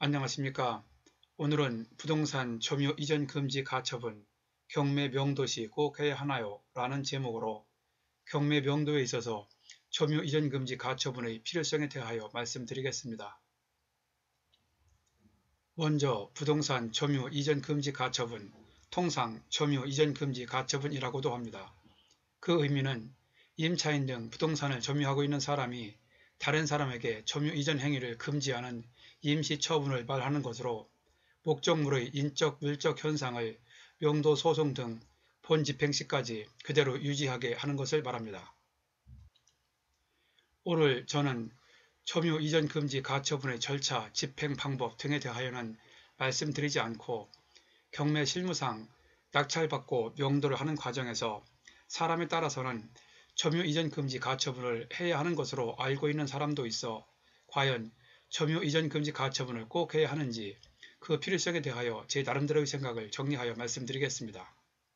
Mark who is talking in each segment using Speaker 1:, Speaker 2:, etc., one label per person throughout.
Speaker 1: 안녕하십니까. 오늘은 부동산 점유 이전 금지 가처분 경매 명도시 꼭 해야 하나요? 라는 제목으로 경매 명도에 있어서 점유 이전 금지 가처분의 필요성에 대하여 말씀드리겠습니다. 먼저 부동산 점유 이전 금지 가처분, 통상 점유 이전 금지 가처분이라고도 합니다. 그 의미는 임차인 등 부동산을 점유하고 있는 사람이 다른 사람에게 점유 이전 행위를 금지하는 임시처분을 말하는 것으로 목적물의 인적 물적 현상을 명도 소송 등 본 집행 시까지 그대로 유지하게 하는 것을 말합니다. 오늘 저는 점유 이전 금지 가처분의 절차, 집행 방법 등에 대하여는 말씀드리지 않고 경매 실무상 낙찰받고 명도를 하는 과정에서 사람에 따라서는 점유 이전 금지 가처분을 해야 하는 것으로 알고 있는 사람도 있어 과연 점유 이전 금지 가처분을 꼭 해야 하는지 그 필요성에 대하여 제 나름대로의 생각을 정리하여 말씀드리겠습니다.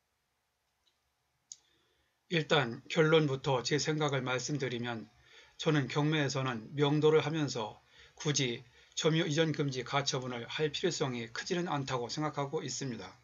Speaker 1: 일단 결론부터 제 생각을 말씀드리면 저는 경매에서는 명도를 하면서 굳이 점유 이전 금지 가처분을 할 필요성이 크지는 않다고 생각하고 있습니다.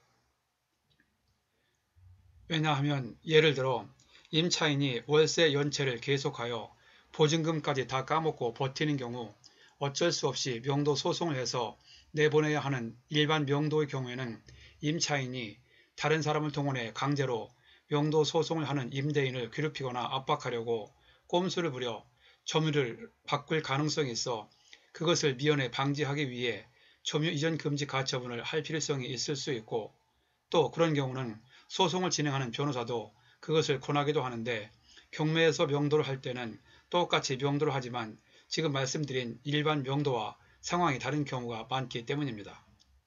Speaker 1: 왜냐하면 예를 들어 임차인이 월세 연체를 계속하여 보증금까지 다 까먹고 버티는 경우 어쩔 수 없이 명도 소송을 해서 내보내야 하는 일반 명도의 경우에는 임차인이 다른 사람을 동원해 강제로 명도 소송을 하는 임대인을 괴롭히거나 압박하려고 꼼수를 부려 점유를 바꿀 가능성이 있어 그것을 미연에 방지하기 위해 점유 이전 금지 가처분을 할 필요성이 있을 수 있고 또 그런 경우는 소송을 진행하는 변호사도 그것을 권하기도 하는데 경매에서 명도를 할 때는 똑같이 명도를 하지만 지금 말씀드린 일반 명도와 상황이 다른 경우가 많기 때문입니다.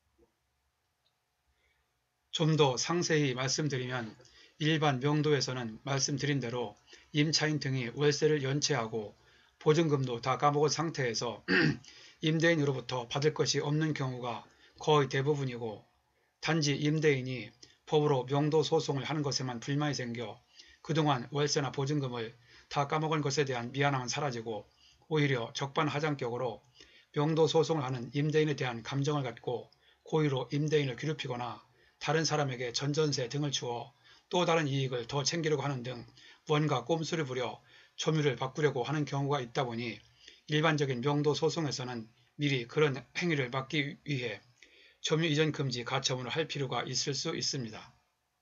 Speaker 1: 좀 더 상세히 말씀드리면 일반 명도에서는 말씀드린 대로 임차인 등이 월세를 연체하고 보증금도 다 까먹은 상태에서 임대인으로부터 받을 것이 없는 경우가 거의 대부분이고 단지 임대인이 법으로 명도 소송을 하는 것에만 불만이 생겨 그동안 월세나 보증금을 다 까먹은 것에 대한 미안함은 사라지고 오히려 적반하장격으로 명도 소송을 하는 임대인에 대한 감정을 갖고 고의로 임대인을 괴롭히거나 다른 사람에게 전전세 등을 주어 또 다른 이익을 더 챙기려고 하는 등 뭔가 꼼수를 부려 점유를 바꾸려고 하는 경우가 있다 보니 일반적인 명도 소송에서는 미리 그런 행위를 막기 위해 점유 이전 금지 가처분을 할 필요가 있을 수 있습니다.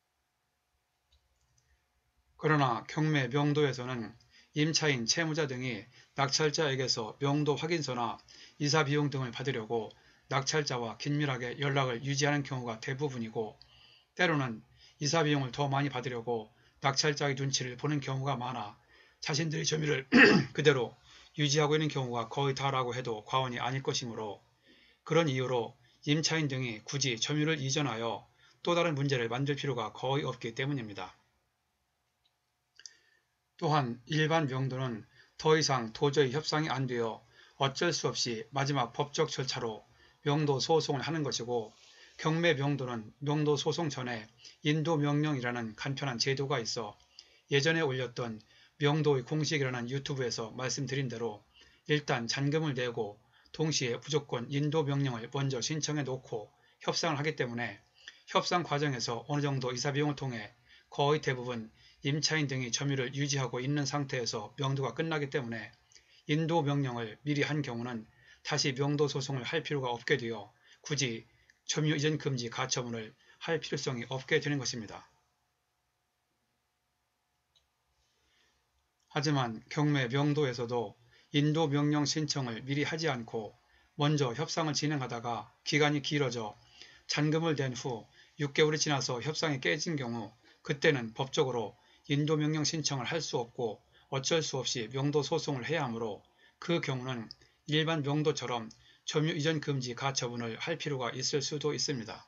Speaker 1: 그러나 경매 명도에서는 임차인, 채무자 등이 낙찰자에게서 명도 확인서나 이사비용 등을 받으려고 낙찰자와 긴밀하게 연락을 유지하는 경우가 대부분이고 때로는 이사비용을 더 많이 받으려고 낙찰자의 눈치를 보는 경우가 많아 자신들의 점유를 그대로 유지하고 있는 경우가 거의 다라고 해도 과언이 아닐 것이므로 그런 이유로 임차인 등이 굳이 점유를 이전하여 또 다른 문제를 만들 필요가 거의 없기 때문입니다. 또한 일반 명도는 더 이상 도저히 협상이 안 되어 어쩔 수 없이 마지막 법적 절차로 명도 소송을 하는 것이고 경매 명도는 명도 소송 전에 인도명령이라는 간편한 제도가 있어 예전에 올렸던 명도의 공식이라는 유튜브에서 말씀드린 대로 일단 잔금을 내고 동시에 무조건 인도명령을 먼저 신청해 놓고 협상을 하기 때문에 협상 과정에서 어느 정도 이사비용을 통해 거의 대부분 임차인 등이 점유를 유지하고 있는 상태에서 명도가 끝나기 때문에 인도명령을 미리 한 경우는 다시 명도 소송을 할 필요가 없게 되어 굳이 점유 이전 금지 가처분을 할 필요성이 없게 되는 것입니다. 하지만 경매 명도에서도 인도명령 신청을 미리 하지 않고 먼저 협상을 진행하다가 기간이 길어져 잔금을 낸 후 6개월이 지나서 협상이 깨진 경우 그때는 법적으로 인도명령 신청을 할 수 없고 어쩔 수 없이 명도 소송을 해야 하므로 그 경우는 일반 명도처럼 점유 이전 금지 가처분을 할 필요가 있을 수도 있습니다.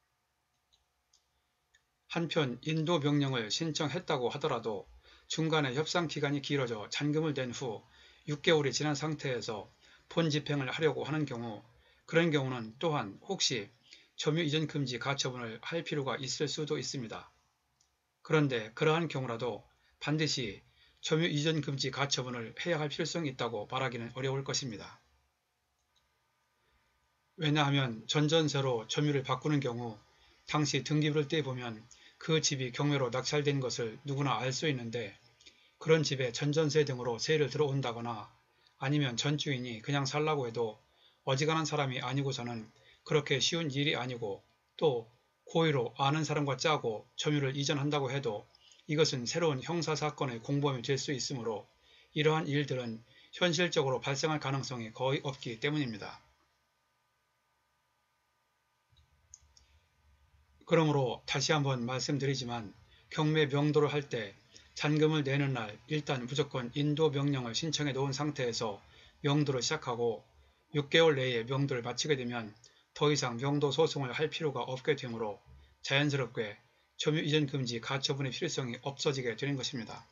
Speaker 1: 한편 인도명령을 신청했다고 하더라도 중간에 협상 기간이 길어져 잔금을 낸 후 6개월이 지난 상태에서 본 집행을 하려고 하는 경우 그런 경우는 또한 혹시 점유 이전 금지 가처분을 할 필요가 있을 수도 있습니다. 그런데 그러한 경우라도 반드시 점유 이전 금지 가처분을 해야 할 필요성이 있다고 말하기는 어려울 것입니다. 왜냐하면 전전세로 점유를 바꾸는 경우 당시 등기부를 떼보면 그 집이 경매로 낙찰된 것을 누구나 알 수 있는데 그런 집에 전전세 등으로 세를 들어온다거나 아니면 전주인이 그냥 살라고 해도 어지간한 사람이 아니고서는 그렇게 쉬운 일이 아니고 또 고의로 아는 사람과 짜고 점유를 이전한다고 해도 이것은 새로운 형사사건의 공범이 될 수 있으므로 이러한 일들은 현실적으로 발생할 가능성이 거의 없기 때문입니다. 그러므로 다시 한번 말씀드리지만 경매 명도를 할 때 잔금을 내는 날 일단 무조건 인도 명령을 신청해 놓은 상태에서 명도를 시작하고 6개월 내에 명도를 마치게 되면 더 이상 명도 소송을 할 필요가 없게 되므로 자연스럽게 점유 이전 금지 가처분의 필요성이 없어지게 되는 것입니다.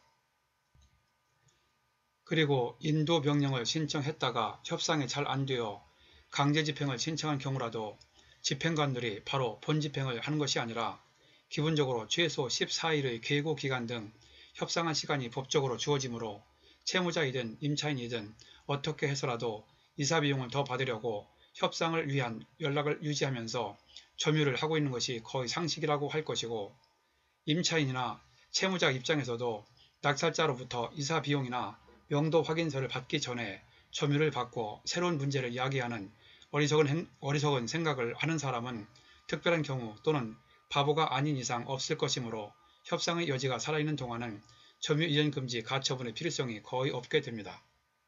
Speaker 1: 그리고 인도 명령을 신청했다가 협상이 잘 안되어 강제 집행을 신청한 경우라도 집행관들이 바로 본집행을 하는 것이 아니라 기본적으로 최소 14일의 계고 기간 등 협상한 시간이 법적으로 주어지므로 채무자이든 임차인이든 어떻게 해서라도 이사비용을 더 받으려고 협상을 위한 연락을 유지하면서 점유를 하고 있는 것이 거의 상식이라고 할 것이고 임차인이나 채무자 입장에서도 낙찰자로부터 이사비용이나 명도 확인서를 받기 전에 점유를 받고 새로운 문제를 야기하는 어리석은 생각을 하는 사람은 특별한 경우 또는 바보가 아닌 이상 없을 것이므로 협상의 여지가 살아있는 동안은 점유 이전 금지 가처분의 필요성이 거의 없게 됩니다.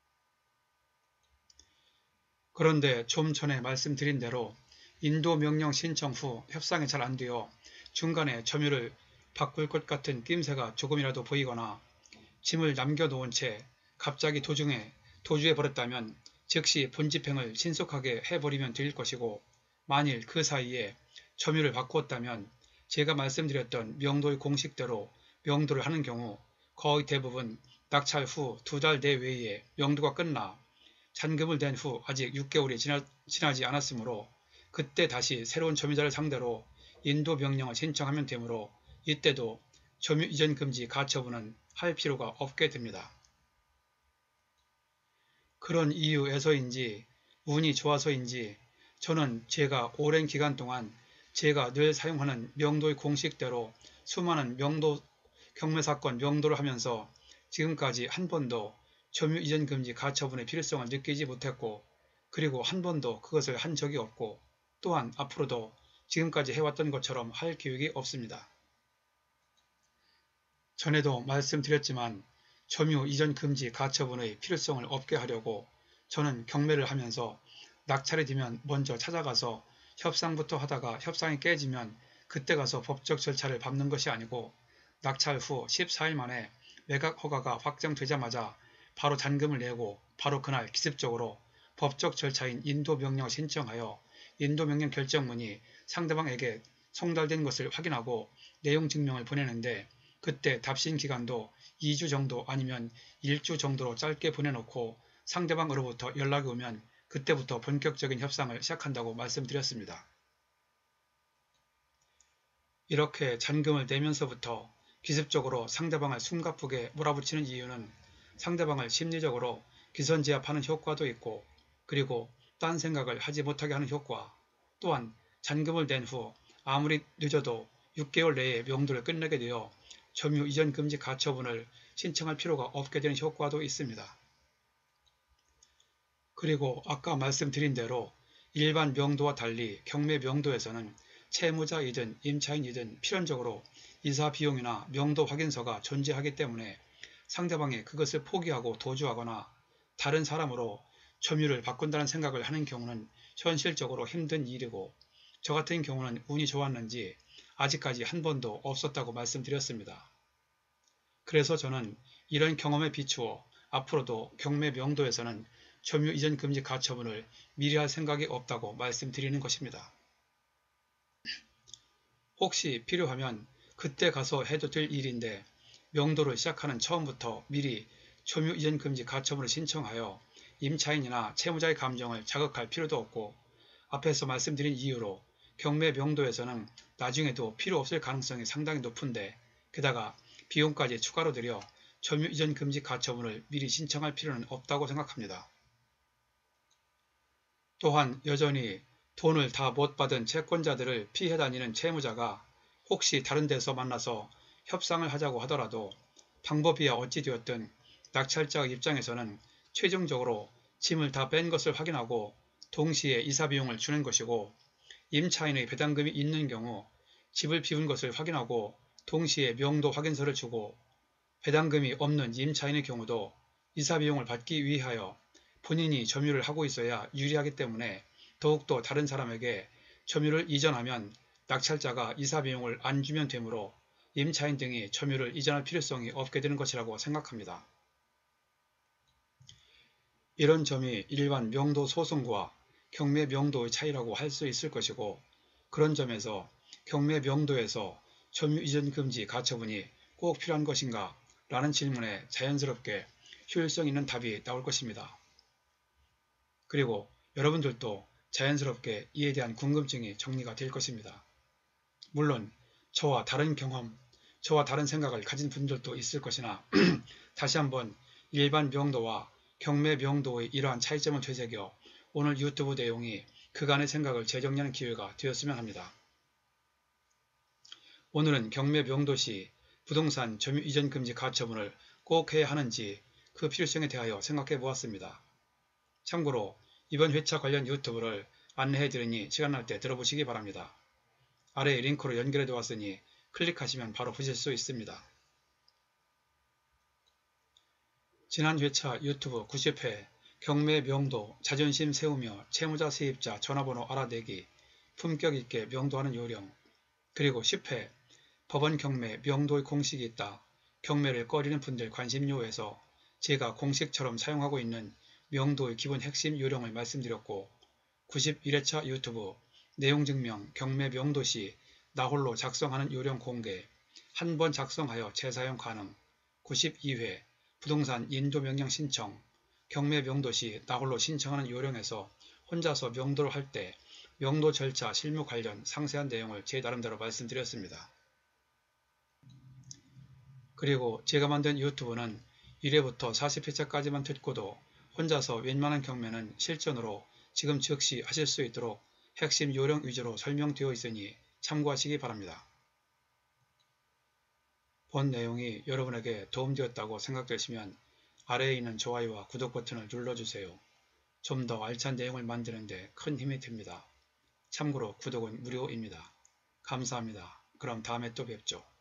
Speaker 1: 그런데 좀 전에 말씀드린 대로 인도 명령 신청 후 협상이 잘 안되어 중간에 점유를 바꿀 것 같은 낌새가 조금이라도 보이거나 짐을 남겨놓은 채 갑자기 도주해 버렸다면 즉시 본집행을 신속하게 해버리면 될 것이고 만일 그 사이에 점유를 바꾸었다면 제가 말씀드렸던 명도의 공식대로 명도를 하는 경우 거의 대부분 낙찰 후 2달 내외에 명도가 끝나 잔금을 댄 후 아직 6개월이 지나지 않았으므로 그때 다시 새로운 점유자를 상대로 인도 명령을 신청하면 되므로 이때도 점유 이전 금지 가처분은 할 필요가 없게 됩니다. 그런 이유에서인지 운이 좋아서인지 저는 제가 오랜 기간 동안 제가 늘 사용하는 명도의 공식대로 수많은 경매사건 명도를 하면서 지금까지 한 번도 점유 이전 금지 가처분의 필요성을 느끼지 못했고 그리고 한 번도 그것을 한 적이 없고 또한 앞으로도 지금까지 해왔던 것처럼 할 계획이 없습니다. 전에도 말씀드렸지만 점유 이전 금지 가처분의 필요성을 없게 하려고 저는 경매를 하면서 낙찰이 되면 먼저 찾아가서 협상부터 하다가 협상이 깨지면 그때 가서 법적 절차를 밟는 것이 아니고 낙찰 후 14일 만에 매각 허가가 확정되자마자 바로 잔금을 내고 바로 그날 기습적으로 법적 절차인 인도명령을 신청하여 인도명령 결정문이 상대방에게 송달된 것을 확인하고 내용 증명을 보내는데 그때 답신 기간도 2주 정도 아니면 1주 정도로 짧게 보내놓고 상대방으로부터 연락이 오면 그때부터 본격적인 협상을 시작한다고 말씀드렸습니다. 이렇게 잔금을 내면서부터 기습적으로 상대방을 숨가쁘게 몰아붙이는 이유는 상대방을 심리적으로 기선제압하는 효과도 있고 그리고 딴 생각을 하지 못하게 하는 효과 또한 잔금을 낸 후 아무리 늦어도 6개월 내에 명도를 끝내게 되어 점유 이전 금지 가처분을 신청할 필요가 없게 되는 효과도 있습니다. 그리고 아까 말씀드린 대로 일반 명도와 달리 경매 명도에서는 채무자이든 임차인이든 필연적으로 이사 비용이나 명도 확인서가 존재하기 때문에 상대방이 그것을 포기하고 도주하거나 다른 사람으로 점유를 바꾼다는 생각을 하는 경우는 현실적으로 힘든 일이고 저 같은 경우는 운이 좋았는지 아직까지 한 번도 없었다고 말씀드렸습니다. 그래서 저는 이런 경험에 비추어 앞으로도 경매 명도에서는 점유 이전 금지 가처분을 미리 할 생각이 없다고 말씀드리는 것입니다. 혹시 필요하면 그때 가서 해도 될 일인데 명도를 시작하는 처음부터 미리 점유 이전 금지 가처분을 신청하여 임차인이나 채무자의 감정을 자극할 필요도 없고 앞에서 말씀드린 이유로 경매 명도에서는 나중에도 필요 없을 가능성이 상당히 높은데 게다가 비용까지 추가로 들여 점유 이전 금지 가처분을 미리 신청할 필요는 없다고 생각합니다. 또한 여전히 돈을 다 못 받은 채권자들을 피해 다니는 채무자가 혹시 다른 데서 만나서 협상을 하자고 하더라도 방법이야 어찌 되었든 낙찰자 입장에서는 최종적으로 짐을 다 뺀 것을 확인하고 동시에 이사비용을 주는 것이고, 임차인의 배당금이 있는 경우 집을 비운 것을 확인하고 동시에 명도 확인서를 주고, 배당금이 없는 임차인의 경우도 이사비용을 받기 위하여 본인이 점유를 하고 있어야 유리하기 때문에 더욱더 다른 사람에게 점유를 이전하면 낙찰자가 이사비용을 안 주면 되므로 임차인 등이 점유를 이전할 필요성이 없게 되는 것이라고 생각합니다. 이런 점이 일반 명도 소송과 경매 명도의 차이라고 할 수 있을 것이고, 그런 점에서 경매 명도에서 점유 이전 금지 가처분이 꼭 필요한 것인가? 라는 질문에 자연스럽게 효율성 있는 답이 나올 것입니다. 그리고 여러분들도 자연스럽게 이에 대한 궁금증이 정리가 될 것입니다. 물론 저와 다른 경험, 저와 다른 생각을 가진 분들도 있을 것이나 다시 한번 일반 명도와 경매 명도의 이러한 차이점을 되새겨 오늘 유튜브 내용이 그간의 생각을 재정리하는 기회가 되었으면 합니다. 오늘은 경매 명도 시 부동산 점유 이전 금지 가처분을 꼭 해야 하는지 그 필요성에 대하여 생각해 보았습니다. 참고로 이번 회차 관련 유튜브를 안내해 드리니 시간 날 때 들어보시기 바랍니다. 아래에 링크로 연결해 두었으니 클릭하시면 바로 보실 수 있습니다. 지난 회차 유튜브 90회 경매 명도 자존심 세우며 채무자 세입자 전화번호 알아내기 품격 있게 명도하는 요령, 그리고 10회 법원 경매 명도의 공식이 있다 경매를 꺼리는 분들 관심요에서 제가 공식처럼 사용하고 있는 명도의 기본 핵심 요령을 말씀드렸고, 91회차 유튜브 내용 증명 경매 명도 시 나홀로 작성하는 요령 공개, 한 번 작성하여 재사용 가능, 92회 부동산 인도 명령 신청 경매 명도 시 나홀로 신청하는 요령에서 혼자서 명도를 할 때 명도 절차 실무 관련 상세한 내용을 제 나름대로 말씀드렸습니다. 그리고 제가 만든 유튜브는 1회부터 40회차까지만 듣고도 혼자서 웬만한 경매는 실전으로 지금 즉시 하실 수 있도록 핵심 요령 위주로 설명되어 있으니 참고하시기 바랍니다. 본 내용이 여러분에게 도움되었다고 생각되시면 아래에 있는 좋아요와 구독 버튼을 눌러주세요. 좀 더 알찬 내용을 만드는 데 큰 힘이 됩니다. 참고로 구독은 무료입니다. 감사합니다. 그럼 다음에 또 뵙죠.